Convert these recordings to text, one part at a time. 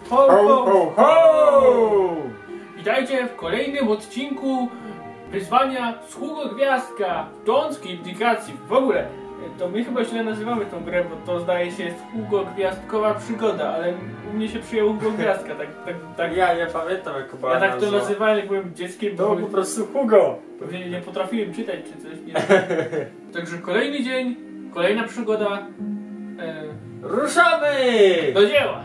Ho, ho, ho, ho! Witajcie w kolejnym odcinku wyzwania z Hugo Gwiazdka w Cząstki Implikacji. W ogóle, to my chyba źle nazywamy tą grę, bo to zdaje się jest Hugo Gwiazdkowa przygoda, ale u mnie się przyjęło Hugo Gwiazdka, tak. Ja nie pamiętam jak była Ja tak to nazywałem, jak byłem dzieckiem. To po prostu Hugo. Pewnie nie potrafiłem czytać czy coś, nie. Także kolejny dzień, kolejna przygoda. Ruszamy! Do dzieła!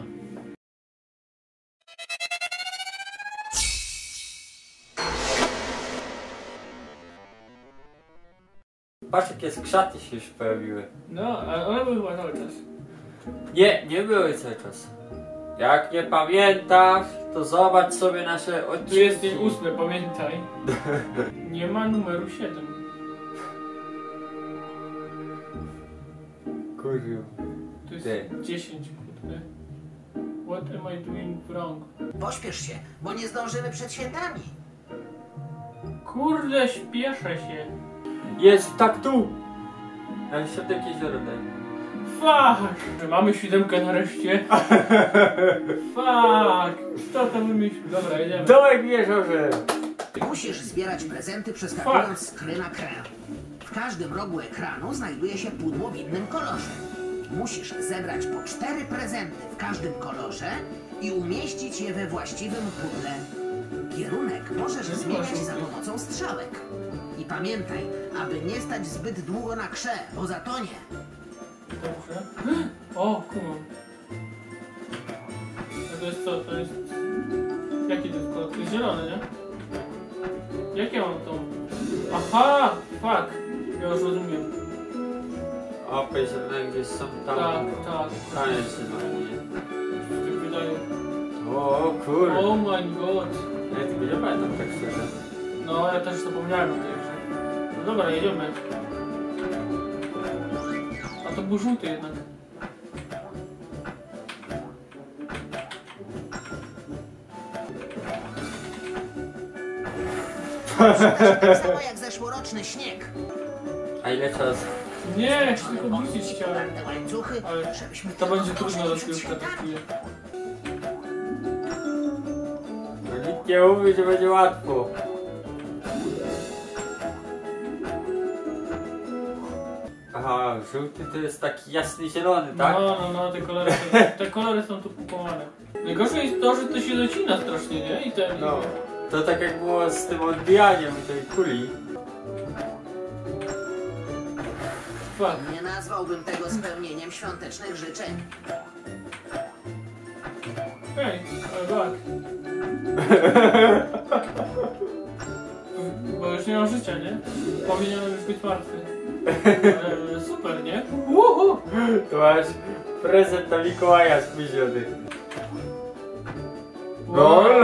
Patrz jakie skrzaty się już pojawiły. No, ale one były chyba cały czas. Nie były cały czas. Jak nie pamiętasz, to zobacz sobie nasze odcinki. Tu jest dzień 8, pamiętaj. Nie ma numeru 7. Kurwa. To jest 10, kurde. What am I doing wrong? Pośpiesz się, bo nie zdążymy przed świętami. Kurde, śpieszę się. Jest tak tu! Ale środek jeziora daj. Fuck! Że mamy 7 nareszcie. Fuck! Kto to wymyślił? Dobra, jedziemy. Dołek wierzą, że... Musisz zbierać prezenty przeskakując z kry na krę. W każdym rogu ekranu znajduje się pudło w innym kolorze. Musisz zebrać po 4 prezenty w każdym kolorze i umieścić je we właściwym pudle. Kierunek możesz zmieniać za pomocą strzałek. I pamiętaj, aby nie stać zbyt długo na krze, bo zatonie. Dobrze. O, kumam. A to jest co? To jest... Jaki to jest kolor? To jest zielony, nie? Jak ja mam tą... Aha! Fuck! Ja już rozumiem. O, powiedziałem gdzieś są tam. Tak. Tam jest zielony. Tak wydaje. O kurde. Oh my god. Ja tego nie pamiętam tak szczerze. No, ja też zapomniałem o tej grze. No dobra, jedziemy. A to był żółty jednak. Tak samo jak zeszłoroczny śnieg. A ile czasu? Nie, tylko wrócić chciałem. Te łańcuchy, Ale żebyśmy to będzie tylko trudna doszli przed rozgrywka, tak świętami. czuję. No nikt nie mówi, że będzie łatwo. Aha, żółty to jest taki jasny zielony, tak? No, te kolory są tu połamane. Najgorsze jest to, że to się zacina strasznie, nie? I ten... No, to tak jak było z tym odbijaniem tej kuli. Fuck. Nie nazwałbym tego spełnieniem świątecznych życzeń. Hej, ale tak. Bo już nie mam życia, nie? Powinienem już być martwy. Super, nie? Uhu! To masz prezent na Mikołaja spóźniony. LOL!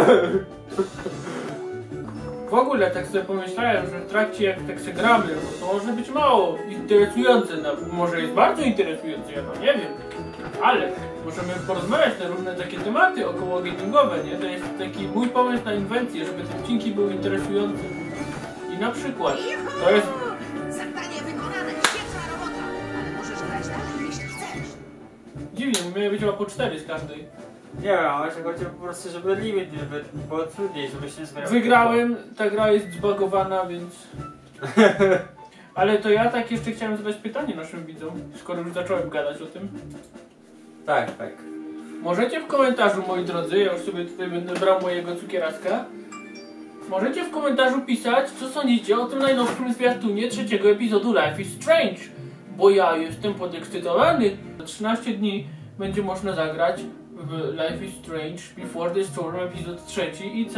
W ogóle tak sobie pomyślałem, że w trakcie jak tak się gramy, to może być mało interesujące, może jest bardzo interesujące, ja to nie wiem, ale możemy porozmawiać na różne takie tematy około gamingowe, nie? To jest taki mój pomysł na inwencję, żeby te odcinki były interesujące. I na przykład, to jest... Zadanie wykonane, świetna robota, ale możesz grać dalej, jeśli chcesz. Dziwnie, bo miały być chyba po 4 z każdej. Nie wiem, ale chodzi po prostu, żeby limit było trudniej, żeby się zmieniał. Wygrałem, ta gra jest zbagowana, więc... Ale to ja tak jeszcze chciałem zadać pytanie naszym widzom, skoro już zacząłem gadać o tym. Tak. Możecie w komentarzu, moi drodzy, ja już sobie tutaj będę brał mojego cukieraska. Możecie w komentarzu pisać, co sądzicie o tym najnowszym zwiastunie 3. epizodu Life is Strange. Bo ja jestem podekscytowany. Za 13 dni będzie można zagrać w Life is Strange Before the Storm epizod 3 i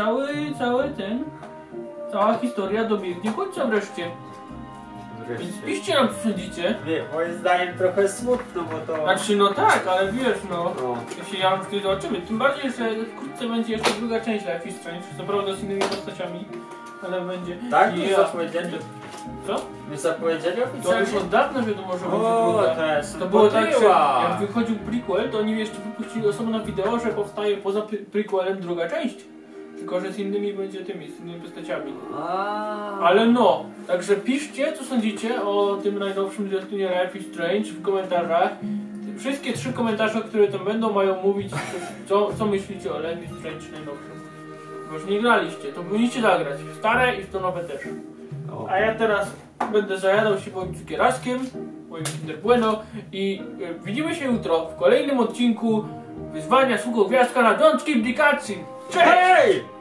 cała historia dobiegnie końca wreszcie. Więc piszcie nam, co sądzicie. Nie, moim zdaniem trochę smutno, bo to... Znaczy no tak, ale wiesz no, No. jeśli ja już tutaj zobaczymy, tym bardziej, że wkrótce będzie jeszcze druga część Life is Strange, co prawda z innymi postaciami, ale będzie... Tak? I Już zapowiedzieli? Co? Już zapowiedzieli To oficjalnie? już od dawna wiadomo, że będzie O, druga. to jest To było tak, że była. jak wychodził prequel, to oni jeszcze wypuścili osobno wideo, że powstaje poza prequelem druga część. Tylko że z innymi będzie tymi, z innymi postaciami. Ale no, także piszcie, co sądzicie o tym najnowszym zwiastunie Life is Strange w komentarzach. wszystkie 3 komentarze, które tam będą, mają mówić, co myślicie o Life is Strange najnowszym. Bo już nie graliście, to powinniście zagrać. W stare i w to nowe też. A ja teraz będę zajadał się moim cukieraskiem, moim Kinder Bueno i widzimy się jutro w kolejnym odcinku wyzwania Sługą Gwiazdka na Don't Skip the Cutscene. Cześć! Hej!